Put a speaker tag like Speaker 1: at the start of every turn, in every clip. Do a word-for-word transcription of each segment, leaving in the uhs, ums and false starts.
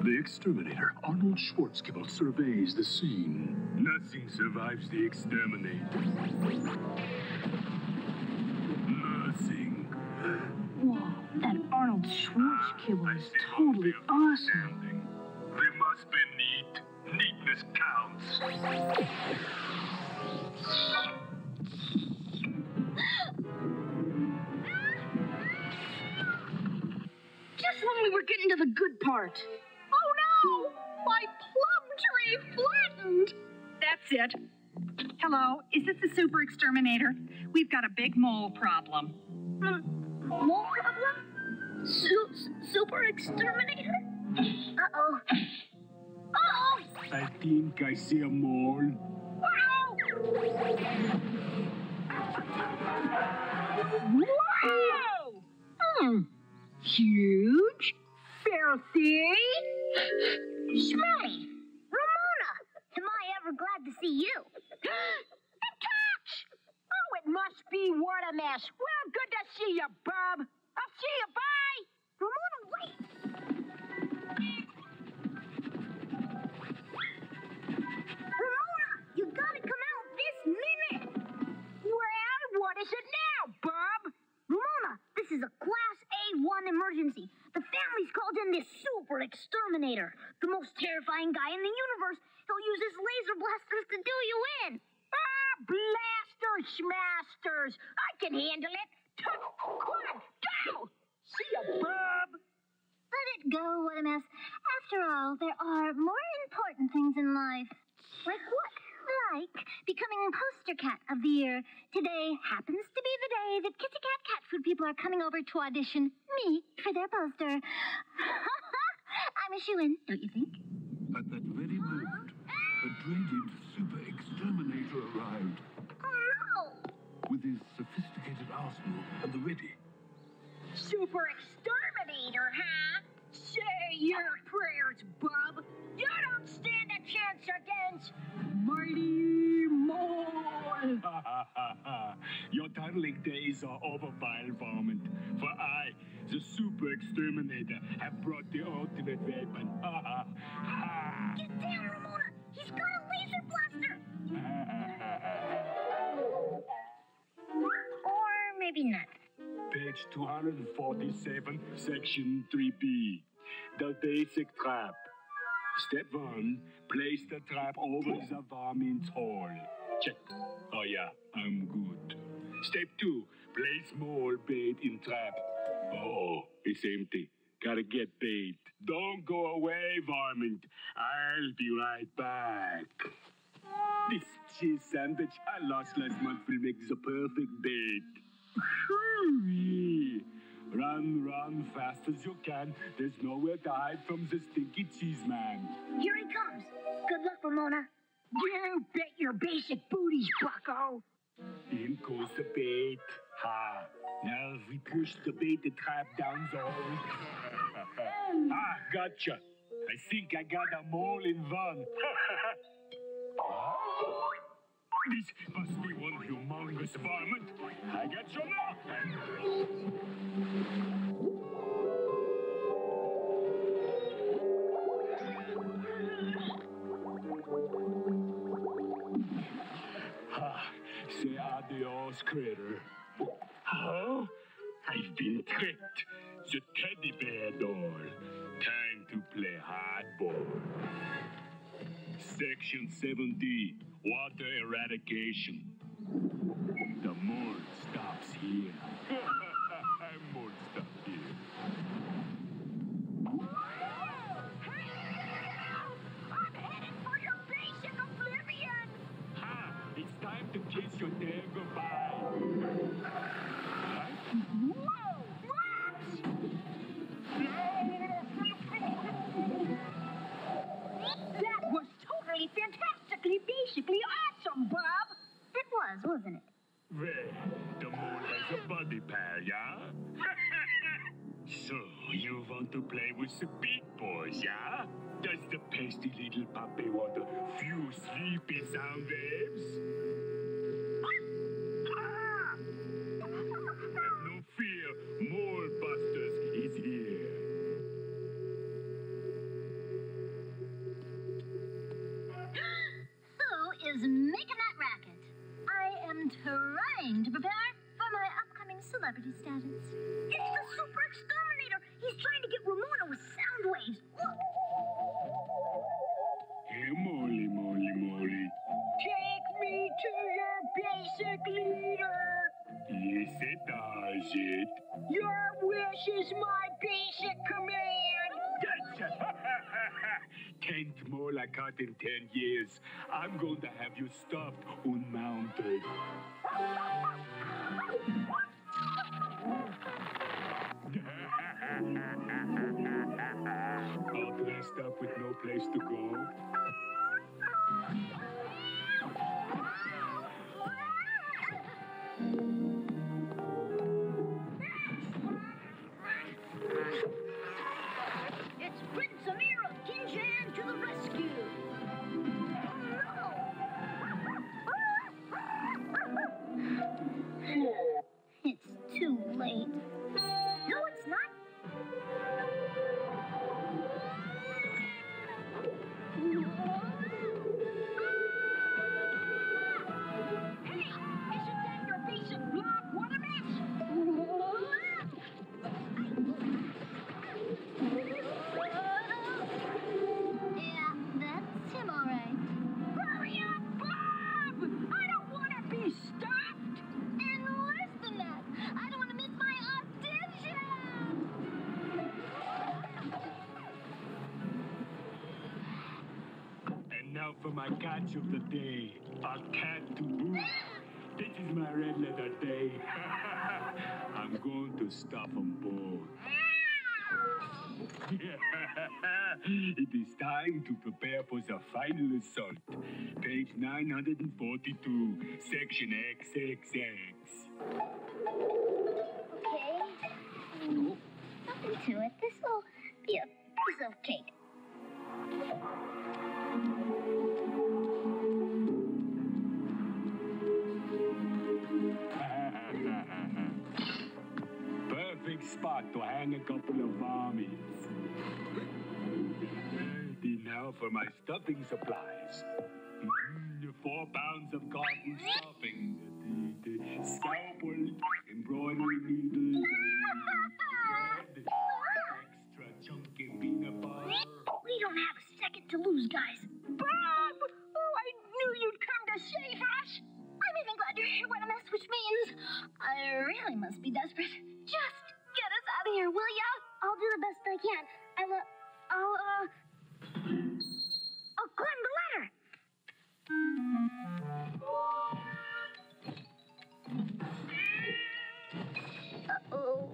Speaker 1: The exterminator, Arnold Schwarzkibble, surveys the scene. Nothing survives the exterminator. Nothing.
Speaker 2: Whoa, that Arnold Schwarzkibble is totally awesome.
Speaker 1: They must be neat. Neatness counts.
Speaker 2: Just when we were getting to the good part.
Speaker 3: Oh no! My plum tree flattened!
Speaker 4: That's it. Hello, is this the super exterminator? We've got a big mole problem.
Speaker 2: Mm, mole problem? Su super exterminator? Uh-oh. Uh-oh!
Speaker 1: I think I see a mole.
Speaker 2: Uh-oh!
Speaker 3: Wow! Hmm. Huge, filthy,
Speaker 2: Smelly! Ramona! Am I ever glad to see you?
Speaker 3: attach! Oh, it must be what a mess. Well, good to see you, bub. I'll see you, bye!
Speaker 2: Ramona, wait! Ramona, you gotta come out this minute!
Speaker 3: Well, what is it now, bub?
Speaker 2: Ramona, this is a Class A one emergency. The family's called in this super exterminator. The most terrifying guy in the universe. He'll use his laser blasters to do you in.
Speaker 3: Ah, blasters, schmasters. I can handle it. Come on, go! See ya, bub.
Speaker 2: Let it go, what a mess. After all, there are more important things in life. Like what? Like becoming poster cat of the year. Today happens to be the day that Kitty Cat cat food people are coming over to audition me for their poster. I'm a shoo-in, don't you think?
Speaker 1: At that very moment, the dreaded super exterminator arrived
Speaker 2: Oh no!
Speaker 1: with his sophisticated arsenal at the ready.
Speaker 3: Super exterminator, huh? Say your prayers, bub. You don't stand a chance against Mighty Mole.
Speaker 1: Your toddling days are over, vile varmint. For I, the super exterminator, have brought the ultimate weapon.
Speaker 2: Get down, Ramona! He's got a laser blaster! Or maybe not.
Speaker 1: Page two hundred forty-seven, section three B. The basic trap. Step one, place the trap over the varmint's hole. Check. Oh yeah, I'm good. Step two, place mole bait in trap. Oh, it's empty. Gotta get bait. Don't go away, varmint. I'll be right back. This cheese sandwich I lost last month will make the perfect bait. Hurry! Run, run, fast as you can. There's nowhere to hide from the stinky cheese man.
Speaker 2: Here he comes. Good luck, Ramona.
Speaker 3: You bet your basic booties, bucko.
Speaker 1: In goes the bait. Ha! Now if we push the bait, the trap down the hole. Ah, gotcha. I think I got a mole in one. This must be one humongous varmint. I got you now. Ah, say adios, critter. Huh? I've been tricked. The teddy bear doll. Time to play hardball. Section seven D. Water eradication. The mold stops here. Mold stops here.
Speaker 3: I'm headed for your basic oblivion.
Speaker 1: Ha! It's time to kiss your day goodbye. Huh?
Speaker 3: Whoa! Rats! That was totally fantastically, basically awesome, Bob.
Speaker 2: It was, wasn't it?
Speaker 1: Well, the mole has a buddy pal, yeah? So, you want to play with the big boys, yeah? Does the pesky little puppy want a few sleepy sound waves? Ah! Have no fear, Mole Busters is here.
Speaker 2: trying to prepare for my upcoming celebrity status. It's the Super Exterminator. He's trying to get Ramona with sound waves.
Speaker 1: Hey, Molly, Molly, Molly.
Speaker 3: Take me to your basic leader.
Speaker 1: Yes, it does it.
Speaker 3: Your wish is my basic command.
Speaker 1: Gotcha. Tenth mole I caught in ten years. I'm going to have you stuffed unmounted. All dressed up with no place to go.
Speaker 2: It's Prince Amir of Kinjan to the rescue. Oh, no. It's too late. No, it's not.
Speaker 3: Hey, isn't that your basic block? What a mess!
Speaker 2: Yeah, that's him, all right.
Speaker 3: Hurry up, Bob! I don't want to be stopped!
Speaker 2: And worse than that, I don't want to miss my audition!
Speaker 1: And now for my catch of the day. A cat to boot. This is my red letter day. I'm going to stuff them both. It is time to prepare for the final assault. Page nine hundred forty-two, section X X X.
Speaker 2: Okay. Mm, nothing to it. This will be a piece of cake.
Speaker 1: Perfect spot to hang a couple of vomits. Ready now for my stuffing supplies. Mm, four pounds of cotton stuffing. The, the scalpel, embroidery needle, thread, extra chunky peanut butter.
Speaker 2: We don't have a second to lose, guys.
Speaker 3: Bob! Oh, I knew you'd come to save us!
Speaker 2: I'm even glad you're here, what a mess, which means I really must be desperate. Just get us out of here, will ya? I'll do the best I can. I will, I'll, uh... I'll climb the ladder. Uh-oh.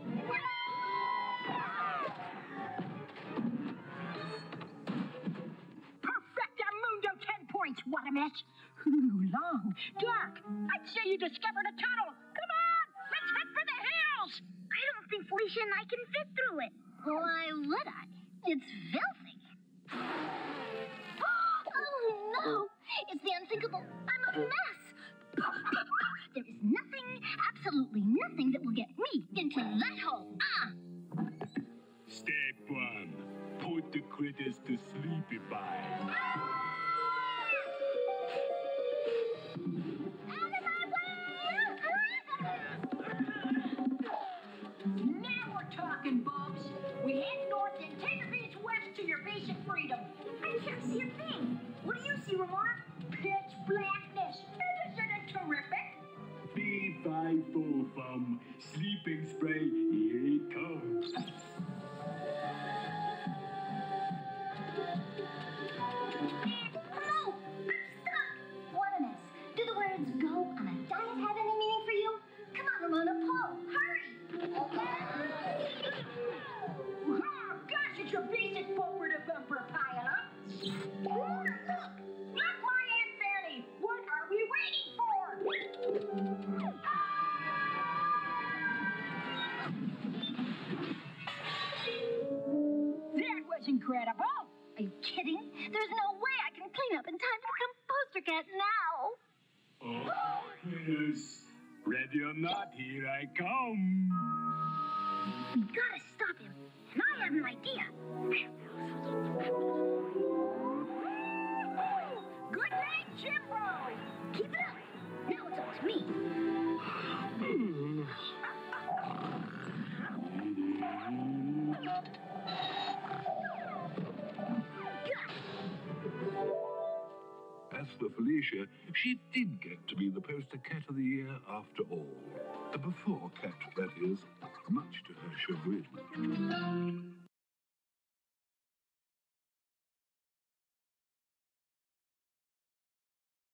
Speaker 3: Perfectamundo, ten points, what a mess! Ooh, long, dark. I'd say you discovered a tunnel. Come on, let's head for the hills!
Speaker 2: I don't think Felicia and I can fit through it. Why would I? It's filthy. Oh, no. It's the unthinkable. I'm a mess. There is nothing, absolutely nothing that will get me into that hole. Ah!
Speaker 1: Step one, put the critters to sleepy by.
Speaker 2: Out of my way!
Speaker 3: Now we're talking, Bubs. We head north and ten feet west to your basic freedom.
Speaker 2: I can't see a thing. What do you see, Ramona?
Speaker 3: Pitch blackness. Isn't it terrific?
Speaker 1: B five four from sleeping spray. Here it comes.
Speaker 2: Hello! I'm stuck! What a mess. Do the words go on a diet have any meaning for you? Come on, Ramona, pull. Hurry!
Speaker 3: Oh, gosh, it's your basic bumper-to-bumper pile-up.
Speaker 2: Ramona, look!
Speaker 3: Look, my Aunt Fanny. What are we waiting for? That was incredible.
Speaker 2: Are you kidding? There's no way I can clean up in time to become poster cat now.
Speaker 1: Oh, critters. Ready or not, here I come.
Speaker 2: We gotta stop him. And I have an idea.
Speaker 3: Good night, Jimbo.
Speaker 2: Keep it up. Now it's up to me.
Speaker 5: Felicia, she did get to be the poster cat of the year after all. A before cat, that is, much to her chagrin.